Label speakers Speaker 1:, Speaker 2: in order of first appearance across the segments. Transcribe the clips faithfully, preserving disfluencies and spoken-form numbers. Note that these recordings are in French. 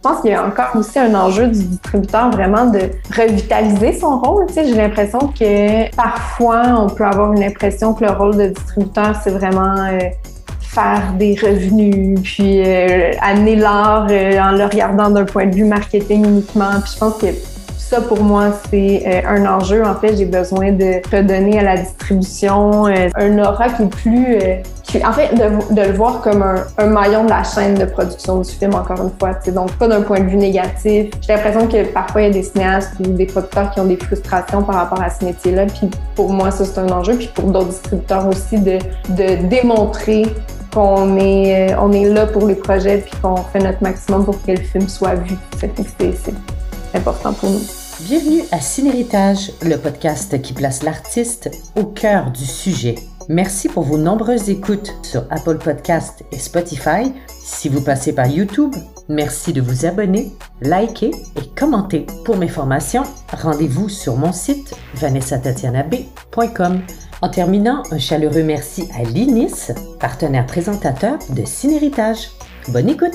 Speaker 1: Je pense qu'il y a encore aussi un enjeu du distributeur vraiment de revitaliser son rôle. Tu sais, j'ai l'impression que parfois, on peut avoir une impression que le rôle de distributeur, c'est vraiment euh, faire des revenus, puis euh, amener l'art euh, en le regardant d'un point de vue marketing uniquement. Puis je pense que ça, pour moi, c'est euh, un enjeu. En fait, j'ai besoin de redonner à la distribution euh, un aura qui est plus... Euh, qui, en fait, de, de le voir comme un, un maillon de la chaîne de production du film, encore une fois. T'sais. Donc, pas d'un point de vue négatif. J'ai l'impression que parfois, il y a des cinéastes ou des producteurs qui ont des frustrations par rapport à ce métier-là. Puis pour moi, ça, c'est un enjeu. Puis pour d'autres distributeurs aussi, de, de démontrer qu'on est, on est là pour les projets puis qu'on fait notre maximum pour que le film soit vu. C'est, c'est, c'est important pour nous.
Speaker 2: Bienvenue à Cinéritage, le podcast qui place l'artiste au cœur du sujet. Merci pour vos nombreuses écoutes sur Apple Podcasts et Spotify. Si vous passez par YouTube, merci de vous abonner, liker et commenter. Pour mes formations, rendez-vous sur mon site vanessa tatiana b point com. En terminant, un chaleureux merci à l'I N I S, partenaire présentateur de Cinéritage. Bonne écoute!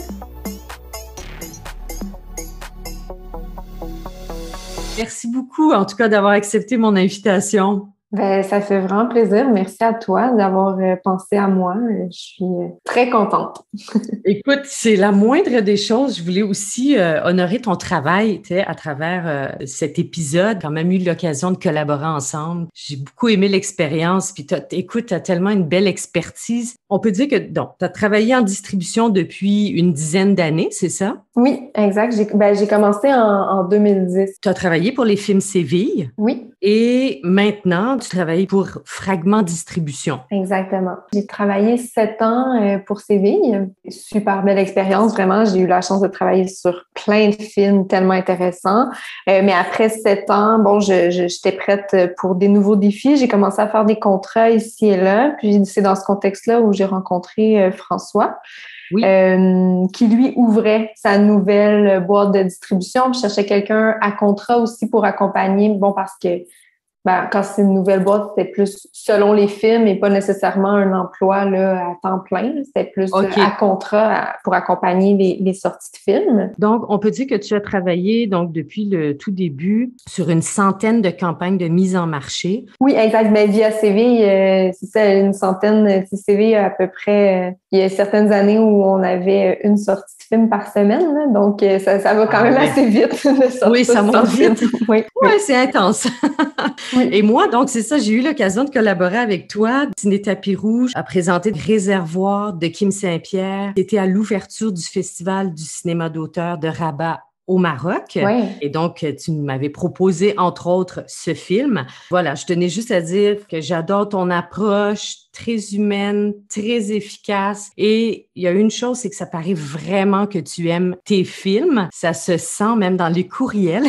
Speaker 2: Merci beaucoup, en tout cas, d'avoir accepté mon invitation.
Speaker 1: Ben, ça fait vraiment plaisir. Merci à toi d'avoir pensé à moi. Je suis très contente.
Speaker 2: Écoute, c'est la moindre des choses. Je voulais aussi euh, honorer ton travail, tu sais, à travers euh, cet épisode. J'ai quand même eu l'occasion de collaborer ensemble. J'ai beaucoup aimé l'expérience. Puis, t'as, écoute, tu as tellement une belle expertise. On peut dire que, donc, tu as travaillé en distribution depuis une dizaine d'années, c'est ça?
Speaker 1: Oui, exact. J'ai, ben, j'ai commencé en, en deux mille dix.
Speaker 2: Tu as travaillé pour les films Séville.
Speaker 1: Oui.
Speaker 2: Et maintenant, tu travailles pour Fragment Distribution.
Speaker 1: Exactement. J'ai travaillé sept ans pour Séville. Super belle expérience, vraiment. J'ai eu la chance de travailler sur plein de films tellement intéressants. Mais après sept ans, bon, je, je, j'étais prête pour des nouveaux défis. J'ai commencé à faire des contrats ici et là. Puis c'est dans ce contexte-là où j'ai rencontré François. Oui. Euh, qui lui ouvrait sa nouvelle boîte de distribution, puis cherchait quelqu'un à contrat aussi pour accompagner, bon, parce que ben, quand c'est une nouvelle boîte, c'était plus selon les films et pas nécessairement un emploi là, à temps plein. C'était plus okay. à contrat à, pour accompagner les, les sorties de films.
Speaker 2: Donc, on peut dire que tu as travaillé donc depuis le tout début sur une centaine de campagnes de mise en marché.
Speaker 1: Oui, exact. Ben, via Séville, euh, c'est ça, une centaine. Séville, à peu près, euh, il y a certaines années où on avait une sortie de film par semaine. Là, donc, euh, ça, ça va quand ah, même ouais. assez vite. De sortir
Speaker 2: oui, ça monte vite.
Speaker 1: oui,
Speaker 2: oui, c'est intense. Oui. Et moi, donc, c'est ça, j'ai eu l'occasion de collaborer avec toi. Ciné Tapis Rouge a présenté Réservoir de Kim Saint-Pierre. C'était à l'ouverture du Festival du cinéma d'auteur de Rabat au Maroc.
Speaker 1: Oui.
Speaker 2: Et donc, tu m'avais proposé, entre autres, ce film. Voilà, je tenais juste à dire que j'adore ton approche très humaine, très efficace. Et il y a une chose, c'est que ça paraît vraiment que tu aimes tes films. Ça se sent même dans les courriels.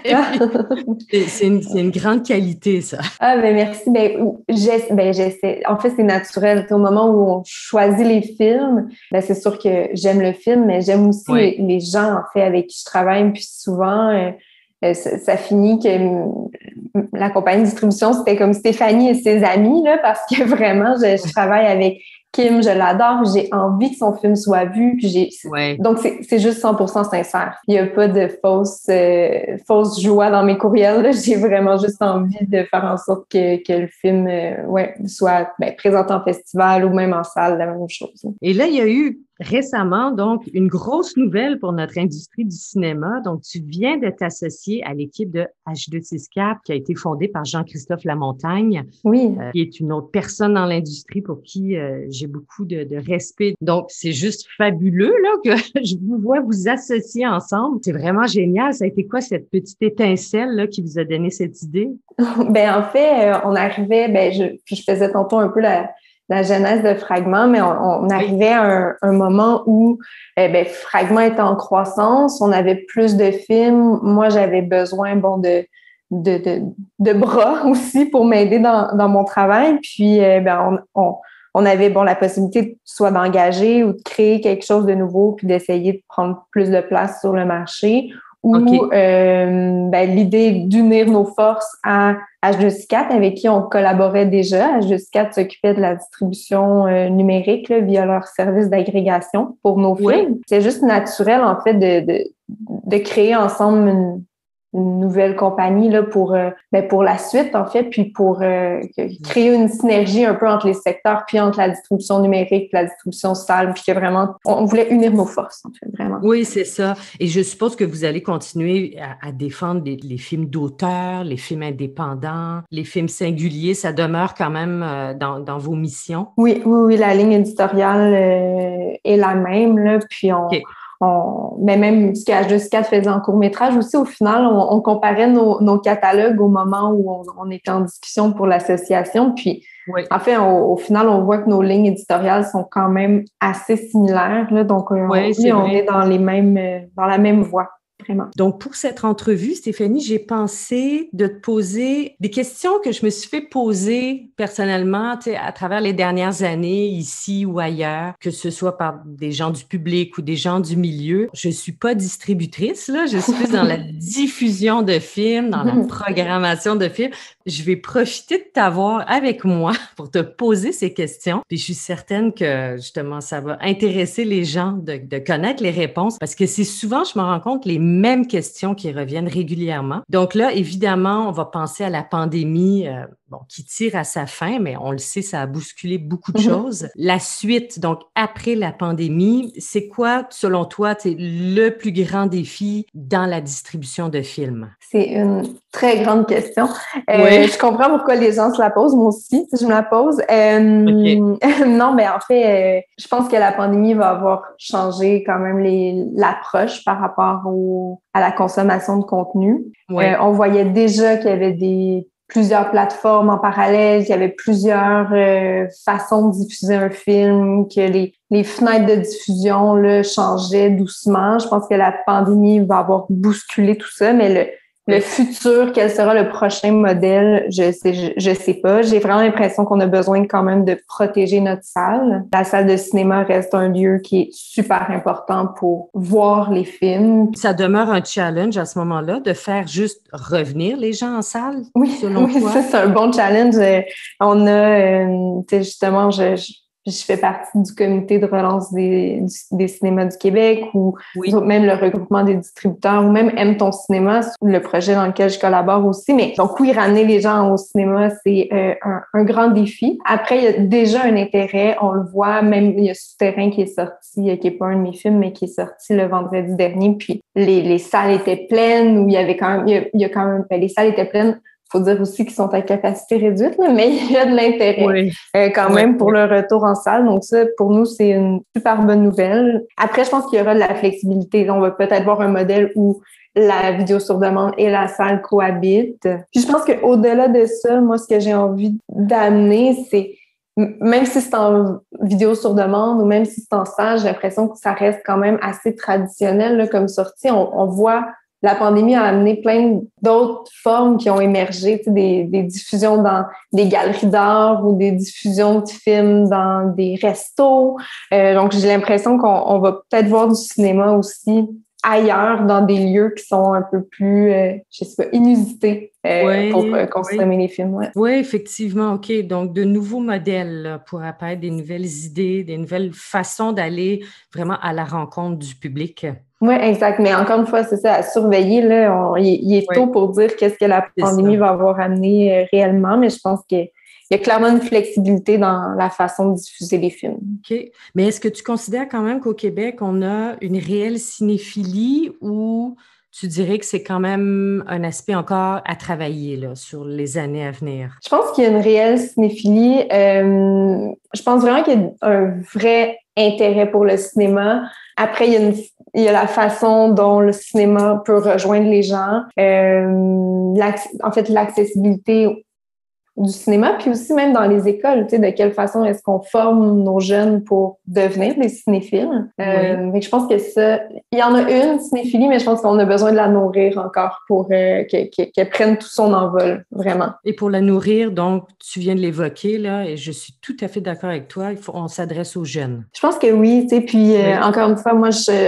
Speaker 2: c'est, une, c'est une grande qualité, ça.
Speaker 1: Ah, ben merci. Ben, j'essaie, ben, j'essaie. En fait, c'est naturel. Au moment où on choisit les films, ben, c'est sûr que j'aime le film, mais j'aime aussi oui. les, les gens, en fait, avec qui je travaille. Puis souvent, euh, ça, ça finit que la compagnie de distribution, c'était comme Stéphanie et ses amis, là, parce que vraiment, je, je travaille avec Kim, je l'adore, j'ai envie que son film soit vu. Puis j'ai...
Speaker 2: Ouais.
Speaker 1: Donc, c'est, c'est juste cent pour cent sincère. Il n'y a pas de fausse, euh, fausse joie dans mes courriels. Là. J'ai vraiment juste envie de faire en sorte que, que le film euh, ouais, soit ben, présenté en festival ou même en salle, la même chose.
Speaker 2: Et là, il y a eu récemment, donc, une grosse nouvelle pour notre industrie du cinéma. Donc, tu viens de t'associer à l'équipe de H deux six quatre qui a été fondée par Jean-Christophe Lamontagne,
Speaker 1: oui.
Speaker 2: euh, qui est une autre personne dans l'industrie pour qui euh, j'ai beaucoup de, de respect. Donc, c'est juste fabuleux là que je vous vois vous associer ensemble. C'est vraiment génial. Ça a été quoi cette petite étincelle là qui vous a donné cette idée?
Speaker 1: Ben en fait, euh, on arrivait, ben je, je faisais tantôt un peu la la genèse de Fragment, mais on, on arrivait à un, un moment où eh ben, Fragment était en croissance, on avait plus de films. Moi, j'avais besoin bon de de, de, de bras aussi pour m'aider dans, dans mon travail. Puis, eh ben, on, on, on avait bon la possibilité soit d'engager ou de créer quelque chose de nouveau, puis d'essayer de prendre plus de place sur le marché, où
Speaker 2: Okay.
Speaker 1: euh, ben, l'idée d'unir nos forces à H deux C quatre, avec qui on collaborait déjà. H deux C quatre s'occupait de la distribution euh, numérique là, via leur service d'agrégation pour nos
Speaker 2: Oui.
Speaker 1: films. C'est juste naturel, en fait, de, de, de créer ensemble une, une nouvelle compagnie là, pour, euh, ben, pour la suite, en fait, puis pour euh, créer une synergie un peu entre les secteurs, puis entre la distribution numérique, la distribution salle, puis que vraiment, on voulait unir nos forces, en fait, vraiment.
Speaker 2: Oui, c'est ça. Et je suppose que vous allez continuer à, à défendre les, les films d'auteur, les films indépendants, les films singuliers. Ça demeure quand même euh, dans, dans vos missions.
Speaker 1: Oui, oui, oui, la ligne éditoriale euh, est la même, là, puis on...
Speaker 2: Okay.
Speaker 1: On, mais même ce que H deux C quatre faisait en court-métrage aussi, au final, on, on comparait nos, nos catalogues au moment où on, on était en discussion pour l'association. Puis,
Speaker 2: oui.
Speaker 1: en fait, au, au final, on voit que nos lignes éditoriales sont quand même assez similaires. Là, donc,
Speaker 2: Oui,
Speaker 1: on,
Speaker 2: c'est
Speaker 1: on
Speaker 2: vrai.
Speaker 1: est dans les mêmes, dans la même voie. Vraiment.
Speaker 2: Donc, pour cette entrevue, Stéphanie, j'ai pensé de te poser des questions que je me suis fait poser personnellement, tu sais, à travers les dernières années, ici ou ailleurs, que ce soit par des gens du public ou des gens du milieu. Je suis pas distributrice, là. Je suis plus dans la diffusion de films, dans la programmation de films. Je vais profiter de t'avoir avec moi pour te poser ces questions. Puis je suis certaine que, justement, ça va intéresser les gens de, de connaître les réponses parce que c'est souvent, je me rends compte, les mêmes questions qui reviennent régulièrement. Donc là, évidemment, on va penser à la pandémie euh, bon, qui tire à sa fin, mais on le sait, ça a bousculé beaucoup de choses. La suite, donc après la pandémie, c'est quoi, selon toi, le plus grand défi dans la distribution de films?
Speaker 1: C'est une très grande question. Euh,
Speaker 2: Oui.
Speaker 1: Je comprends pourquoi les gens se la posent, moi aussi, si je me la pose. Euh,
Speaker 2: okay.
Speaker 1: Non, mais en fait, euh, je pense que la pandémie va avoir changé quand même les, l'approche par rapport au, à la consommation de contenu.
Speaker 2: Oui.
Speaker 1: Euh, on voyait déjà qu'il y avait des plusieurs plateformes en parallèle, qu'il y avait plusieurs euh, façons de diffuser un film, que les, les fenêtres de diffusion là, changeaient doucement. Je pense que la pandémie va avoir bousculé tout ça, mais le Le futur, quel sera le prochain modèle, je sais, je, je sais pas. J'ai vraiment l'impression qu'on a besoin quand même de protéger notre salle. La salle de cinéma reste un lieu qui est super important pour voir les films.
Speaker 2: Ça demeure un challenge à ce moment-là de faire juste revenir les gens en salle,
Speaker 1: oui,
Speaker 2: selon
Speaker 1: oui,
Speaker 2: toi?
Speaker 1: ça, c'est un bon challenge. On a, euh, tu sais, justement, je, je je fais partie du comité de relance des, des cinémas du Québec ou
Speaker 2: oui.
Speaker 1: même le regroupement des distributeurs ou même Aime ton cinéma, le projet dans lequel je collabore aussi. Mais donc oui, ramener les gens au cinéma, c'est euh, un, un grand défi. Après, il y a déjà un intérêt, on le voit, même il y a Souterrain qui est sorti, qui est pas un de mes films, mais qui est sorti le vendredi dernier. Puis les, les salles étaient pleines, où il y avait quand même, il y a, il y a quand même, ben, les salles étaient pleines. Faut dire aussi qu'ils sont à capacité réduite, là, mais il y a de l'intérêt
Speaker 2: oui.
Speaker 1: euh, quand
Speaker 2: oui,
Speaker 1: même pour
Speaker 2: oui.
Speaker 1: le retour en salle. Donc ça, pour nous, c'est une super bonne nouvelle. Après, je pense qu'il y aura de la flexibilité. On va peut-être voir un modèle où la vidéo sur demande et la salle cohabitent. Puis je pense qu'au-delà de ça, moi, ce que j'ai envie d'amener, c'est même si c'est en vidéo sur demande ou même si c'est en salle, j'ai l'impression que ça reste quand même assez traditionnel là, comme sortie. On, on voit la pandémie a amené plein d'autres formes qui ont émergé, tu sais, des, des diffusions dans des galeries d'art ou des diffusions de films dans des restos. Euh, donc, j'ai l'impression qu'on on va peut-être voir du cinéma aussi ailleurs, dans des lieux qui sont un peu plus, euh, je sais pas, inusités euh,
Speaker 2: oui,
Speaker 1: pour euh, consommer
Speaker 2: oui.
Speaker 1: les films. Ouais.
Speaker 2: Oui, effectivement. OK. Donc, de nouveaux modèles là, pour apparaître, des nouvelles idées, des nouvelles façons d'aller vraiment à la rencontre du public.
Speaker 1: Oui, exact. Mais encore une fois, c'est ça, à surveiller. Là, on, il, il est
Speaker 2: ouais.
Speaker 1: tôt pour dire qu'est-ce que la pandémie va avoir amené euh, réellement, mais je pense qu'il y a clairement une flexibilité dans la façon de diffuser les films.
Speaker 2: OK. Mais est-ce que tu considères quand même qu'au Québec, on a une réelle cinéphilie ou tu dirais que c'est quand même un aspect encore à travailler là, sur les années à venir?
Speaker 1: Je pense qu'il y a une réelle cinéphilie. Euh, je pense vraiment qu'il y a un vrai intérêt pour le cinéma. Après, il y a, une, il y a la façon dont le cinéma peut rejoindre les gens. Euh, en fait, l'accessibilité du cinéma, puis aussi même dans les écoles, tu sais, de quelle façon est-ce qu'on forme nos jeunes pour devenir des cinéphiles. Euh,
Speaker 2: oui.
Speaker 1: Mais je pense que ça, il y en a une cinéphilie, mais je pense qu'on a besoin de la nourrir encore pour euh, qu'elle que, que prenne tout son envol, vraiment.
Speaker 2: Et pour la nourrir, donc, tu viens de l'évoquer, là, et je suis tout à fait d'accord avec toi, il faut, on s'adresse aux jeunes.
Speaker 1: Je pense que oui, tu sais, puis euh,
Speaker 2: oui.
Speaker 1: encore une fois, moi, je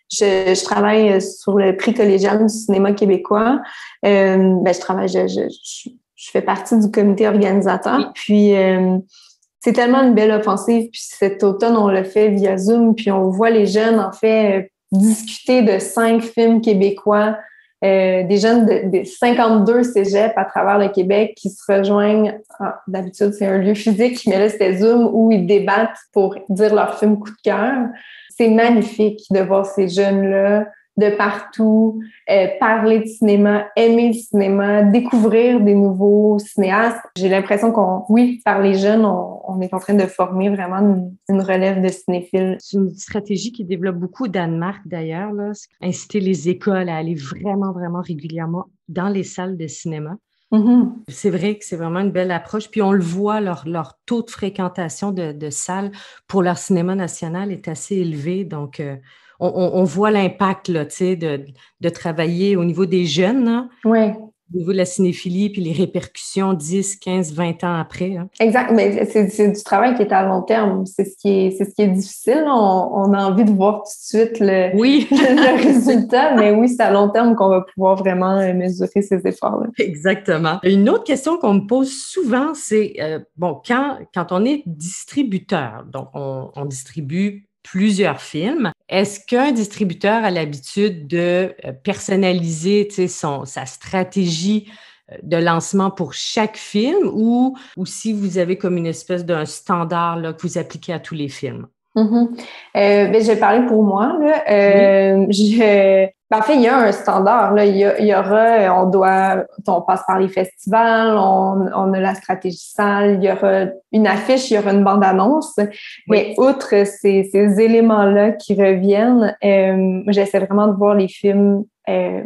Speaker 1: je, je travaille sur le prix collégial du cinéma québécois. Euh, ben, je travaille, je, je, je, je fais partie du comité organisateur. Oui. Puis, euh, c'est tellement une belle offensive. Puis cet automne, on l'a fait via Zoom. Puis on voit les jeunes, en fait, discuter de cinq films québécois. Euh, des jeunes de, de cinquante-deux cégeps à travers le Québec qui se rejoignent. Ah, d'habitude, c'est un lieu physique, mais là, c'était Zoom où ils débattent pour dire leur film coup de cœur. C'est magnifique de voir ces jeunes-là de partout, euh, parler de cinéma, aimer le cinéma, découvrir des nouveaux cinéastes. J'ai l'impression qu'on, oui, par les jeunes, on, on est en train de former vraiment une, une relève de cinéphiles.
Speaker 3: C'est une stratégie qui développe beaucoup au Danemark d'ailleurs, là, inciter les écoles à aller vraiment, vraiment régulièrement dans les salles de cinéma. Mm-hmm. C'est vrai que c'est vraiment une belle approche. Puis on le voit, leur, leur taux de fréquentation de, de salles pour leur cinéma national est assez élevé. Donc, euh, on, on voit l'impact là, tu sais, de, de travailler au niveau des jeunes. Hein,
Speaker 1: oui.
Speaker 3: Au niveau de la cinéphilie, puis les répercussions dix, quinze, vingt ans après. Hein.
Speaker 1: Exact, mais c'est, c'est du travail qui est à long terme. C'est ce qui est, c'est ce qui est difficile. On, on a envie de voir tout de suite le,
Speaker 3: oui.
Speaker 1: le, le résultat, mais oui, c'est à long terme qu'on va pouvoir vraiment mesurer ces efforts-là.
Speaker 3: Exactement. Une autre question qu'on me pose souvent, c'est, euh, bon, quand, quand on est distributeur, donc on, on distribue plusieurs films. Est-ce qu'un distributeur a l'habitude de personnaliser, tu sais, son, sa stratégie de lancement pour chaque film ou, ou si vous avez comme une espèce d'un standard là, que vous appliquez à tous les films?
Speaker 1: Mm-hmm. Euh, ben, je vais parler pour moi. Là. Euh, oui. je... En fait, il y a un standard. Là. Il, y a, il y aura, on doit, on passe par les festivals, on, on a la stratégie salle, il y aura une affiche, il y aura une bande-annonce. Oui. Mais outre ces, ces éléments-là qui reviennent, euh, j'essaie vraiment de voir les films euh,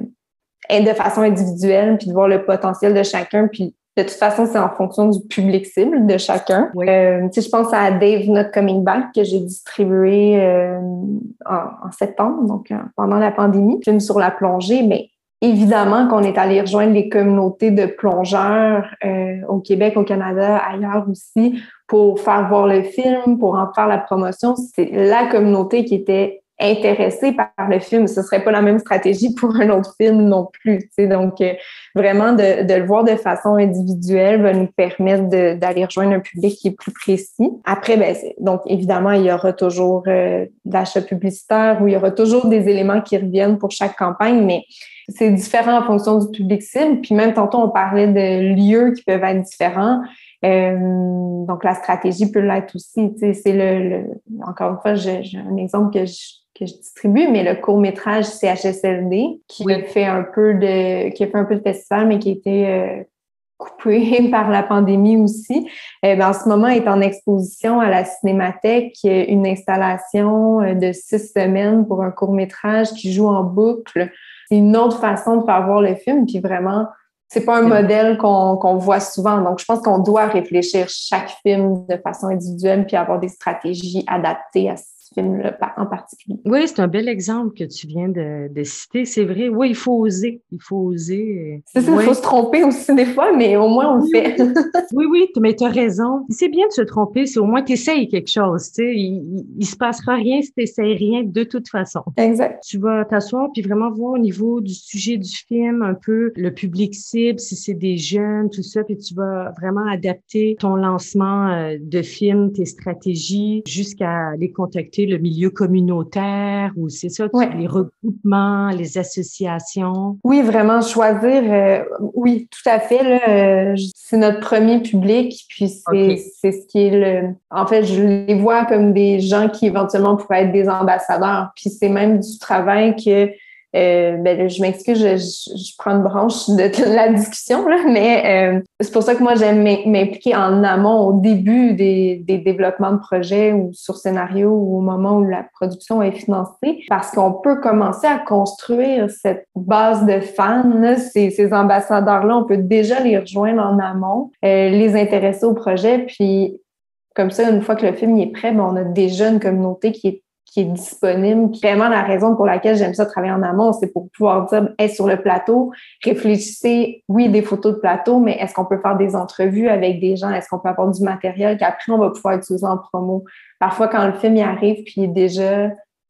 Speaker 1: de façon individuelle, puis de voir le potentiel de chacun, puis de toute façon, c'est en fonction du public cible de chacun. Oui. Euh, tu sais, je pense à Dave Not Coming Back que j'ai distribué euh, en, en septembre, donc euh, pendant la pandémie. Film sur la plongée, mais évidemment qu'on est allé rejoindre les communautés de plongeurs euh, au Québec, au Canada, ailleurs aussi, pour faire voir le film, pour en faire la promotion. C'est la communauté qui était intéressé par le film. Ce serait pas la même stratégie pour un autre film non plus. Tu sais. Donc, euh, vraiment, de, de le voir de façon individuelle va nous permettre de, d'aller rejoindre un public qui est plus précis. Après, ben, c'est, donc, évidemment, il y aura toujours euh, d'achat publicitaire où il y aura toujours des éléments qui reviennent pour chaque campagne, mais c'est différent en fonction du public cible. Puis même, tantôt, on parlait de lieux qui peuvent être différents. Euh, donc, la stratégie peut l'être aussi. Tu sais, c'est le, le encore une fois, j'ai, j'ai un exemple que je que je distribue, mais le court-métrage C H S L D, qui oui. a fait un peu de, qui a fait un peu de festival, mais qui a été euh, coupé par la pandémie aussi. Euh, ben, en ce moment, est en exposition à la Cinémathèque, une installation de six semaines pour un court-métrage qui joue en boucle. C'est une autre façon de faire voir le film, puis vraiment, c'est pas un modèle qu'on, qu'on voit souvent. Donc, je pense qu'on doit réfléchir chaque film de façon individuelle, puis avoir des stratégies adaptées à ce film-là en particulier.
Speaker 3: Oui, c'est un bel exemple que tu viens de, de citer. C'est vrai. Oui, il faut oser. Il faut oser.
Speaker 1: C'est ça, il
Speaker 3: oui.
Speaker 1: faut se tromper aussi des fois, mais au moins, on
Speaker 3: oui,
Speaker 1: le fait.
Speaker 3: oui, oui, mais tu as raison. C'est bien de se tromper, c'est au moins tu essayes quelque chose. Tu sais, il, il, il se passera rien si tu n'essayes rien de toute façon.
Speaker 1: Exact.
Speaker 3: Tu vas t'asseoir puis vraiment voir au niveau du sujet du film un peu le public cible, si c'est des jeunes, tout ça, puis tu vas vraiment adapter ton lancement de film, tes stratégies, jusqu'à les contacter le milieu communautaire ou c'est ça, tu, ouais. les regroupements, les associations.
Speaker 1: Oui, vraiment choisir. Euh, oui, tout à fait. Là, euh, c'est notre premier public, puis c'est, okay. c'est ce qui est le. En fait, je les vois comme des gens qui éventuellement pourraient être des ambassadeurs. Puis c'est même du travail que. Euh, ben, je m'excuse, je, je, je prends une branche de, de la discussion, là, mais euh, c'est pour ça que moi, j'aime m'impliquer en amont, au début des, des développements de projets ou sur scénario ou au moment où la production est financée, parce qu'on peut commencer à construire cette base de fans, là, ces, ces ambassadeurs-là, on peut déjà les rejoindre en amont, euh, les intéresser au projet, puis comme ça, une fois que le film est prêt, ben, on a déjà une communauté qui est qui est disponible. Vraiment, la raison pour laquelle j'aime ça travailler en amont, c'est pour pouvoir dire, hey, sur le plateau, réfléchissez, oui, des photos de plateau, mais est-ce qu'on peut faire des entrevues avec des gens? Est-ce qu'on peut avoir du matériel qu'après, on va pouvoir utiliser en promo? Parfois, quand le film y arrive, puis il est déjà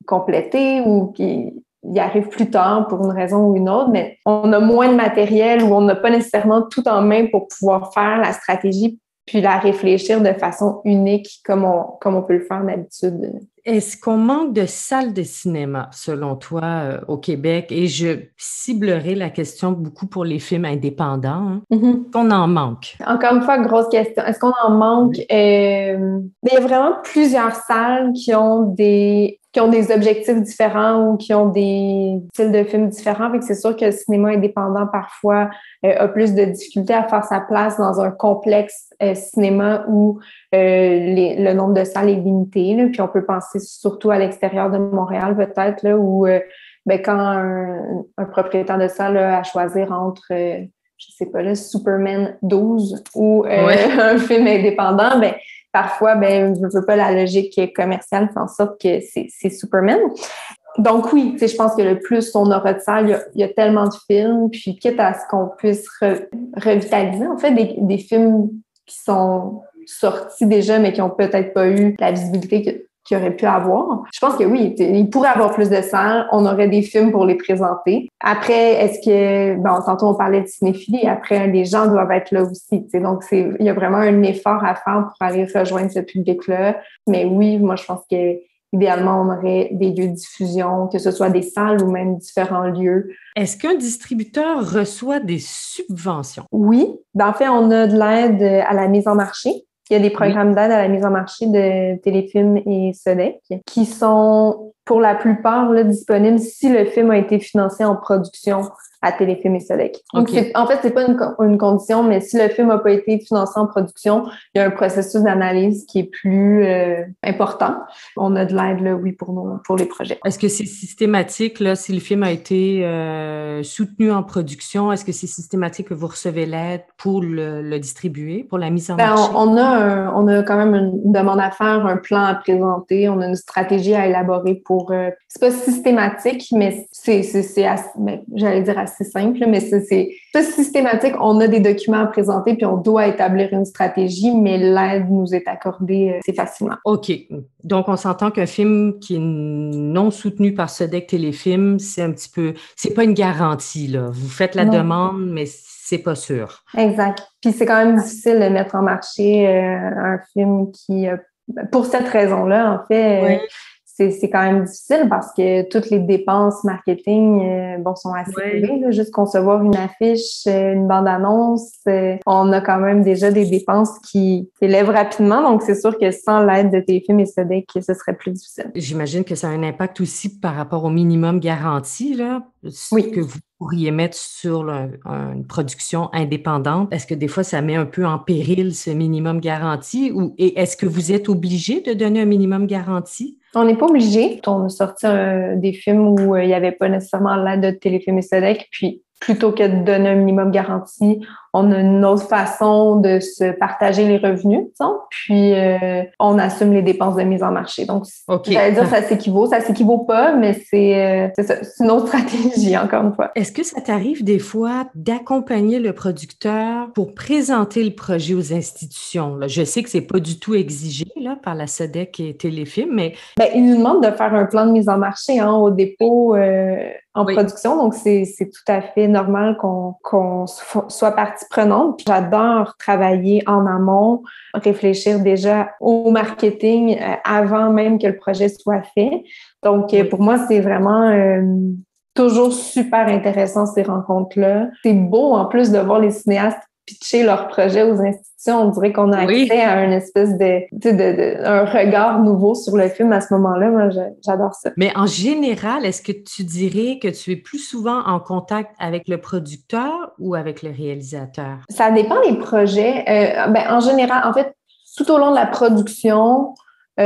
Speaker 1: compléter ou qui y arrive plus tard pour une raison ou une autre, mais on a moins de matériel ou on n'a pas nécessairement tout en main pour pouvoir faire la stratégie puis la réfléchir de façon unique comme on, comme on peut le faire d'habitude.
Speaker 3: Est-ce qu'on manque de salles de cinéma, selon toi, euh, au Québec? Et je ciblerai la question beaucoup pour les films indépendants. Hein? Mm-hmm. Qu'on en manque?
Speaker 1: Encore une fois, grosse question. Est-ce qu'on en manque? Euh, il y a vraiment plusieurs salles qui ont des qui ont des objectifs différents ou qui ont des styles de films différents. Fait que c'est sûr que le cinéma indépendant, parfois, euh, a plus de difficultés à faire sa place dans un complexe euh, cinéma où euh, les, le nombre de salles est limité. Là. Puis on peut penser surtout à l'extérieur de Montréal, peut-être, là, où euh, ben, quand un, un propriétaire de salle a à choisir entre, euh, je sais pas, là, Superman douze ou euh, ouais. un film indépendant, ben parfois, ben, je veux pas, la logique commerciale fait en sorte que c'est, c'est Superman. Donc oui, tu sais, je pense que le plus on aura de salles, il y a, il y a tellement de films, puis quitte à ce qu'on puisse re, revitaliser, en fait, des, des films qui sont sortis déjà, mais qui ont peut-être pas eu la visibilité que, qu'il aurait pu avoir. Je pense que oui, il pourrait avoir plus de salles, on aurait des films pour les présenter. Après, est-ce que, bon, tantôt on parlait de cinéphilie, après, les gens doivent être là aussi, tu sais, donc c'est, il y a vraiment un effort à faire pour aller rejoindre ce public-là. Mais oui, moi, je pense que idéalement, on aurait des lieux de diffusion, que ce soit des salles ou même différents lieux.
Speaker 3: Est-ce qu'un distributeur reçoit des subventions?
Speaker 1: Oui. Ben, en fait, on a de l'aide à la mise en marché. Il y a des programmes oui. d'aide à la mise en marché de Téléfilm et Sodec qui sont, pour la plupart, là, disponibles si le film a été financé en production à Téléfilm et Sodec. Donc, okay. c'est, en fait, c'est pas une, une condition, mais si le film n'a pas été financé en production, il y a un processus d'analyse qui est plus euh, important. On a de l'aide, là, oui, pour nos, pour les projets.
Speaker 3: Est-ce que c'est systématique, là, si le film a été euh, soutenu en production, est-ce que c'est systématique que vous recevez l'aide pour le, le distribuer, pour la mise en
Speaker 1: ben,
Speaker 3: marché?
Speaker 1: On, on, a un, on a quand même une demande à faire, un plan à présenter, on a une stratégie à élaborer pour... Euh, c'est pas systématique, mais c'est, c'est, c'est assez, ben, j'allais dire assez c'est simple, mais c'est, c'est pas systématique. On a des documents à présenter puis on doit établir une stratégie, mais l'aide nous est accordée assez facilement.
Speaker 3: OK. Donc, on s'entend qu'un film qui est non soutenu par Sodec Téléfilm, c'est un petit peu... C'est pas une garantie, là. Vous faites la non. demande, mais c'est pas sûr.
Speaker 1: Exact. Puis c'est quand même difficile de mettre en marché euh, un film qui... Euh, pour cette raison-là, en fait... Oui. Euh, C'est, c'est quand même difficile parce que toutes les dépenses marketing euh, bon, sont assez élevées. Oui. Juste concevoir une affiche, une bande-annonce, euh, on a quand même déjà des dépenses qui s'élèvent rapidement. Donc, c'est sûr que sans l'aide de Téléfilm et Sodec, ce serait plus difficile.
Speaker 3: J'imagine que ça a un impact aussi par rapport au minimum garanti, là,
Speaker 1: oui.
Speaker 3: que vous pourriez mettre sur le, une production indépendante. Est-ce que des fois, ça met un peu en péril ce minimum garanti? Ou, et est-ce que vous êtes obligé de donner un minimum garanti?
Speaker 1: On n'est pas obligé. On a sorti euh, des films où euh, il n'y avait pas nécessairement l'aide de Téléfilm et Sodec, puis plutôt que de donner un minimum garanti, on a une autre façon de se partager les revenus, disons, puis euh, on assume les dépenses de mise en marché. Donc, okay. J'allais dire ça s'équivaut, ça s'équivaut pas, mais c'est, euh, c'est, ça, c'est une autre stratégie, encore une fois.
Speaker 3: Est-ce que ça t'arrive des fois d'accompagner le producteur pour présenter le projet aux institutions? Là, je sais que c'est pas du tout exigé là, par la Sodec et Téléfilm, mais...
Speaker 1: Ben, ils nous demandent de faire un plan de mise en marché hein, au dépôt euh, en oui. production, donc c'est, c'est tout à fait normal qu'on, qu'on soit partie prenante. Puis j'adore travailler en amont, réfléchir déjà au marketing euh, avant même que le projet soit fait. Donc, oui. pour moi, c'est vraiment euh, toujours super intéressant ces rencontres-là. C'est beau en plus de voir les cinéastes pitcher leur projet aux institutions. On dirait qu'on a accès oui. à une espèce de, de, de, de un regard nouveau sur le film à ce moment-là. Moi, je, j'adore ça.
Speaker 3: Mais en général, est-ce que tu dirais que tu es plus souvent en contact avec le producteur ou avec le réalisateur?
Speaker 1: Ça dépend des projets. Euh, ben, en général, en fait, tout au long de la production,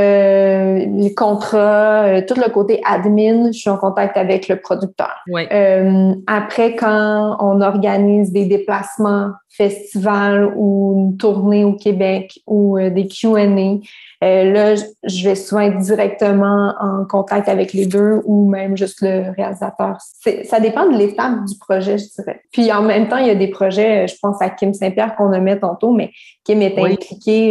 Speaker 1: Euh, les contrats, euh, tout le côté admin, je suis en contact avec le producteur.
Speaker 3: Oui.
Speaker 1: Euh, après, quand on organise des déplacements, festivals ou une tournée au Québec ou euh, des Q and A, euh, là, je vais souvent être directement en contact avec les deux ou même juste le réalisateur. C'est, ça dépend de l'étape du projet, je dirais. Puis en même temps, il y a des projets, je pense à Kim Saint-Pierre qu'on a mis tantôt, mais Kim est
Speaker 3: oui.
Speaker 1: impliquée euh,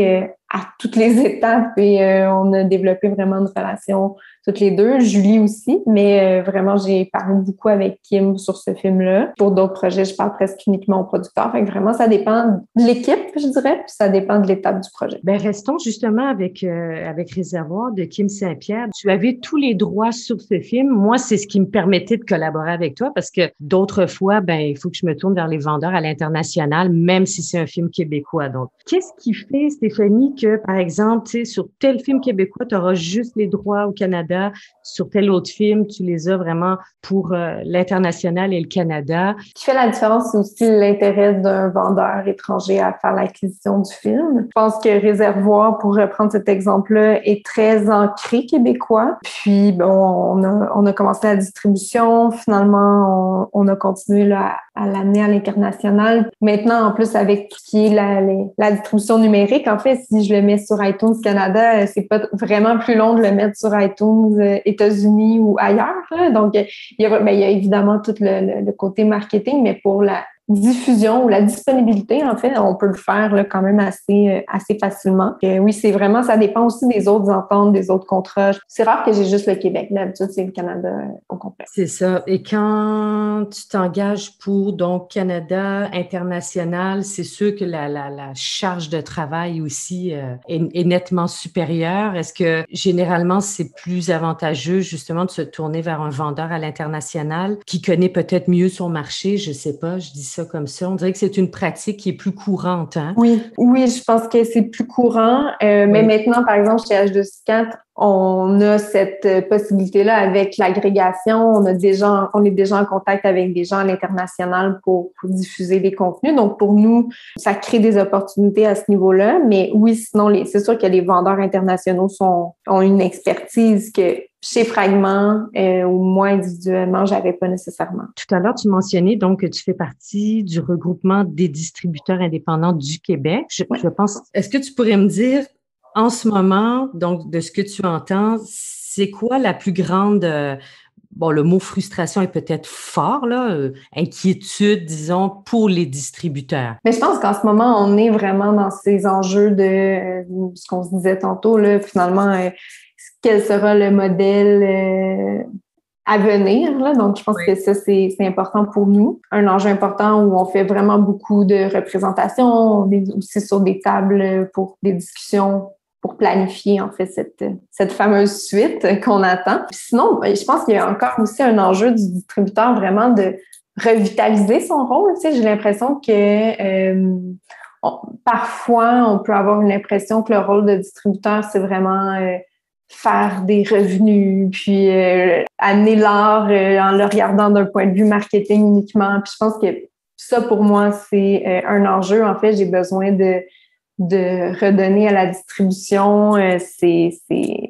Speaker 1: à toutes les étapes et euh, on a développé vraiment une relation toutes les deux, Julie aussi, mais euh, vraiment, j'ai parlé beaucoup avec Kim sur ce film-là. Pour d'autres projets, je parle presque uniquement au producteur. Fait que vraiment, ça dépend de l'équipe, je dirais, puis ça dépend de l'étape du projet.
Speaker 3: Ben, restons justement avec, euh, avec Réservoir de Kim Saint-Pierre. Tu avais tous les droits sur ce film. Moi, c'est ce qui me permettait de collaborer avec toi parce que d'autres fois, ben, il faut que je me tourne vers les vendeurs à l'international, même si c'est un film québécois. Donc, qu'est-ce qui fait, Stéphanie, que, par exemple, tu sais, sur tel film québécois, tu auras juste les droits au Canada, sur tel autre film, tu les as vraiment pour euh, l'international et le Canada.
Speaker 1: Ce qui fait la différence, c'est aussi l'intérêt d'un vendeur étranger à faire l'acquisition du film. Je pense que Réservoir, pour reprendre cet exemple-là, est très ancré québécois. Puis, bon, on a, on a commencé la distribution. Finalement, on, on a continué là, à, à l'amener à l'international. Maintenant, en plus, avec tout ce qui est la, la, la distribution numérique, en fait, si je le mets sur iTunes Canada, c'est pas vraiment plus long de le mettre sur iTunes États-Unis ou ailleurs. Là. Donc, il y, a, ben, il y a évidemment tout le, le, le côté marketing, mais pour la diffusion ou la disponibilité, en fait, on peut le faire là, quand même assez, assez facilement. Et oui, c'est vraiment, ça dépend aussi des autres ententes, des autres contrats. C'est rare que j'ai juste le Québec. D'habitude, c'est le Canada au complet.
Speaker 3: C'est ça. Et quand tu t'engages pour donc Canada international, c'est sûr que la, la, la charge de travail aussi euh, est, est nettement supérieure. Est-ce que généralement, c'est plus avantageux justement de se tourner vers un vendeur à l'international qui connaît peut-être mieux son marché? Je sais pas, je dis ça comme ça. On dirait que c'est une pratique qui est plus courante, hein?
Speaker 1: Oui, oui, je pense que c'est plus courant. Euh, oui. Mais maintenant, par exemple, chez H deux C quatre, on a cette possibilité-là avec l'agrégation. On a déjà, on est déjà en contact avec des gens à l'international pour, pour diffuser des contenus. Donc, pour nous, ça crée des opportunités à ce niveau-là. Mais oui, sinon, les, c'est sûr que les vendeurs internationaux sont, ont une expertise que chez Fragment euh, ou moi individuellement, j'avais pas nécessairement.
Speaker 3: Tout à l'heure, tu mentionnais donc que tu fais partie du regroupement des distributeurs indépendants du Québec. Je, oui. je pense. Est-ce que tu pourrais me dire en ce moment, donc de ce que tu entends, c'est quoi la plus grande euh, bon, le mot frustration est peut-être fort, là, euh, inquiétude, disons, pour les distributeurs?
Speaker 1: Mais je pense qu'en ce moment, on est vraiment dans ces enjeux de euh, ce qu'on se disait tantôt, là, finalement, euh, quel sera le modèle euh, à venir, là. Donc, je pense oui. que ça, c'est, c'est important pour nous. Un enjeu important où on fait vraiment beaucoup de représentation. On est aussi sur des tables pour des discussions pour planifier, en fait, cette, cette fameuse suite qu'on attend. Puis sinon, je pense qu'il y a encore aussi un enjeu du distributeur vraiment de revitaliser son rôle. Tu sais, j'ai l'impression que euh, on, parfois, on peut avoir une impression que le rôle de distributeur, c'est vraiment euh, faire des revenus, puis euh, amener l'art euh, en le regardant d'un point de vue marketing uniquement. Puis je pense que ça, pour moi, c'est euh, un enjeu. En fait, j'ai besoin de de redonner à la distribution, euh, c'est, c'est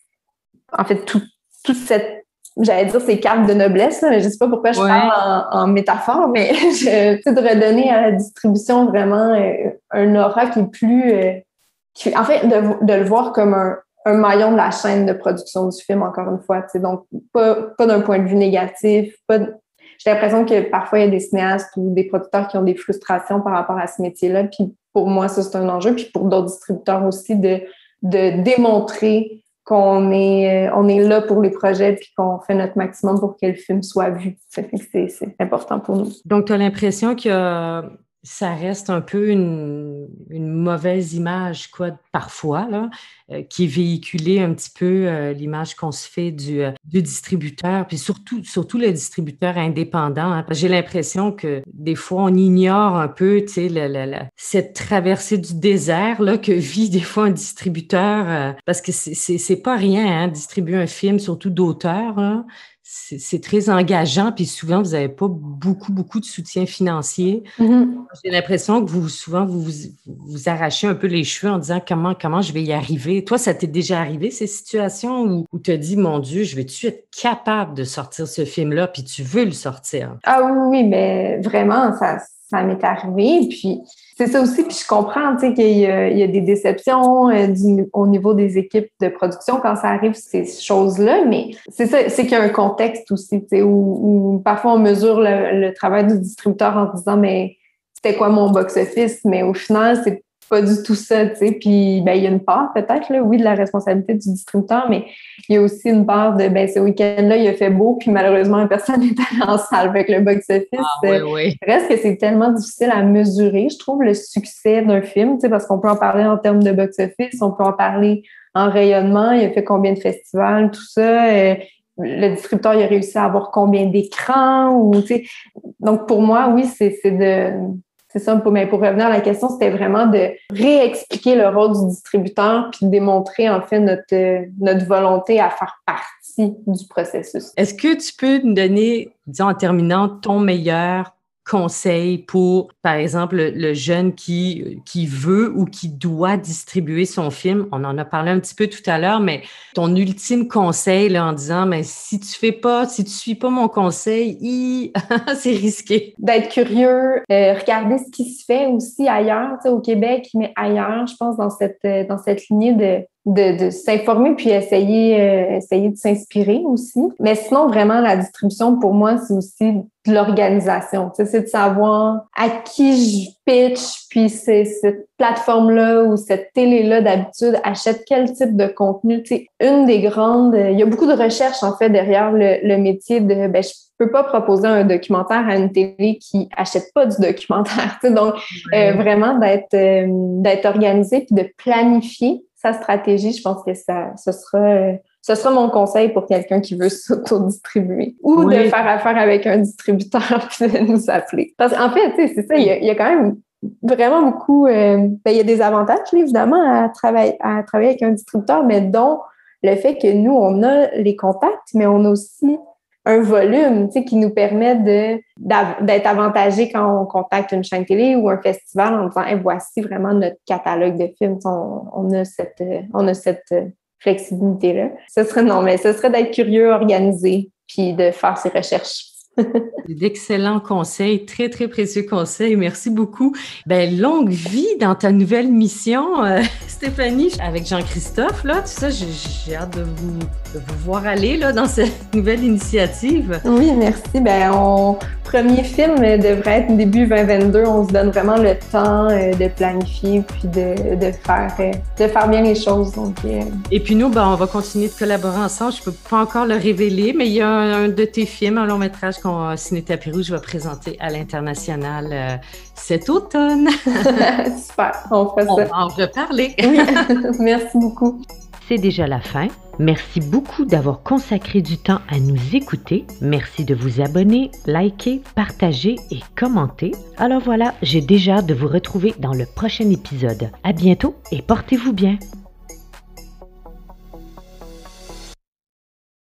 Speaker 1: en fait tout, toute cette, j'allais dire ces cartes de noblesse, là, mais je sais pas pourquoi je ouais. parle en, en métaphore, mais je, de redonner à la distribution vraiment euh, un aura qui est plus, euh, qui, en fait, de, de le voir comme un, un maillon de la chaîne de production du film, encore une fois, tu sais, donc pas, pas d'un point de vue négatif, pas de, j'ai l'impression que parfois il y a des cinéastes ou des producteurs qui ont des frustrations par rapport à ce métier-là, puis pour moi, ça, c'est un enjeu. Puis pour d'autres distributeurs aussi, de, de démontrer qu'on est, on est là pour les projets puis qu'on fait notre maximum pour que le film soit vu. C'est, c'est, c'est important pour nous.
Speaker 3: Donc, tu as l'impression que ça reste un peu une, une mauvaise image, quoi, parfois, là, euh, qui est véhiculée un petit peu euh, l'image qu'on se fait du, euh, du distributeur, puis surtout, surtout le distributeur indépendant. Hein, parce que j'ai l'impression que des fois, on ignore un peu, tu sais, la, la, la, cette traversée du désert là que vit des fois un distributeur, euh, parce que c'est, c'est, c'est pas rien, hein, distribuer un film, surtout d'auteur, hein. C'est, c'est très engageant, puis souvent, vous n'avez pas beaucoup, beaucoup de soutien financier. Mm-hmm. J'ai l'impression que vous, souvent, vous, vous vous arrachez un peu les cheveux en disant comment, comment je vais y arriver. Toi, ça t'est déjà arrivé, ces situations où, où tu as dit, mon Dieu, je vais-tu être capable de sortir ce film-là, puis tu veux le sortir?
Speaker 1: Ah oui, oui, mais vraiment, ça, ça m'est arrivé, puis c'est ça aussi, puis je comprends, tu sais, qu'il y a, il y a des déceptions euh, du, au niveau des équipes de production quand ça arrive, ces choses-là, mais c'est ça, c'est qu'il y a un contexte aussi, tu sais, où, où parfois on mesure le, le travail du distributeur en se disant, mais c'était quoi mon box-office? Mais au final, c'est, pas du tout ça, tu sais. Puis, ben, il y a une part, peut-être, là, oui, de la responsabilité du distributeur, mais il y a aussi une part de, ben, ce week-end-là, il a fait beau, puis malheureusement, personne n'est allé en salle avec le box-office.
Speaker 3: Ah, oui, oui.
Speaker 1: Reste que c'est tellement difficile à mesurer, je trouve, le succès d'un film, tu sais, parce qu'on peut en parler en termes de box-office, on peut en parler en rayonnement, il a fait combien de festivals, tout ça. Euh, le distributeur, il a réussi à avoir combien d'écrans, ou, tu sais. Donc, pour moi, oui, c'est, c'est de... C'est ça, mais pour revenir à la question, c'était vraiment de réexpliquer le rôle du distributeur puis de démontrer, en fait, notre, notre volonté à faire partie du processus.
Speaker 3: Est-ce que tu peux nous donner, disons en terminant, ton meilleur conseil pour, par exemple, le, le jeune qui, qui veut ou qui doit distribuer son film? On en a parlé un petit peu tout à l'heure, mais ton ultime conseil là, en disant, mais si tu fais pas, si tu suis pas mon conseil, hi, c'est risqué.
Speaker 1: D'être curieux, euh, regarder ce qui se fait aussi ailleurs, tu sais, au Québec, mais ailleurs, je pense, dans cette, dans cette lignée de De, de s'informer puis essayer, euh, essayer de s'inspirer aussi. Mais sinon, vraiment, la distribution, pour moi, c'est aussi de l'organisation. Tu sais, c'est de savoir à qui je pitch, puis c'est cette plateforme-là ou cette télé-là, d'habitude, achète quel type de contenu. Tu sais, une des grandes... Il y a beaucoup de recherches, en fait, derrière le, le métier de... Ben, je peux pas proposer un documentaire à une télé qui achète pas du documentaire. Tu sais, donc, euh, vraiment, d'être, euh, d'être organisé puis de planifier sa stratégie, je pense que ça, ce sera, ce sera mon conseil pour quelqu'un qui veut s'auto-distribuer ou oui. de faire affaire avec un distributeur puis de nous appeler. Parce qu'en fait, tu sais, c'est ça, il y a, il y a quand même vraiment beaucoup, euh, ben, il y a des avantages, évidemment, à travailler, à travailler avec un distributeur, mais dont le fait que nous, on a les contacts, mais on a aussi un volume, tu sais, qui nous permet de, d'être avantagé quand on contacte une chaîne télé ou un festival en disant hey, voici vraiment notre catalogue de films. On, on a cette, on a cette flexibilité-là. Ce serait, non, mais ce serait d'être curieux, organisé, puis de faire ses recherches.
Speaker 3: D'excellents conseils, très, très précieux conseils. Merci beaucoup. Ben, longue vie dans ta nouvelle mission, euh, Stéphanie, avec Jean-Christophe, là, tout ça, j'ai, j'ai hâte de vous, de vous voir aller, là, dans cette nouvelle initiative.
Speaker 1: Oui, merci. Ben, on, premier film devrait être début vingt vingt-deux. On se donne vraiment le temps euh, de planifier puis de, de faire, euh, de faire bien les choses. Donc, euh...
Speaker 3: Et puis nous, ben, on va continuer de collaborer ensemble. Je peux pas encore le révéler, mais il y a un, un de tes films, un long métrage qu'on Ciné Tapis Rouge va présenter à l'international euh, cet automne.
Speaker 1: Super, on fera ça.
Speaker 3: On va en reparler.
Speaker 1: Oui, merci beaucoup.
Speaker 2: C'est déjà la fin. Merci beaucoup d'avoir consacré du temps à nous écouter. Merci de vous abonner, liker, partager et commenter. Alors voilà, j'ai déjà hâte de vous retrouver dans le prochain épisode. À bientôt et portez-vous bien.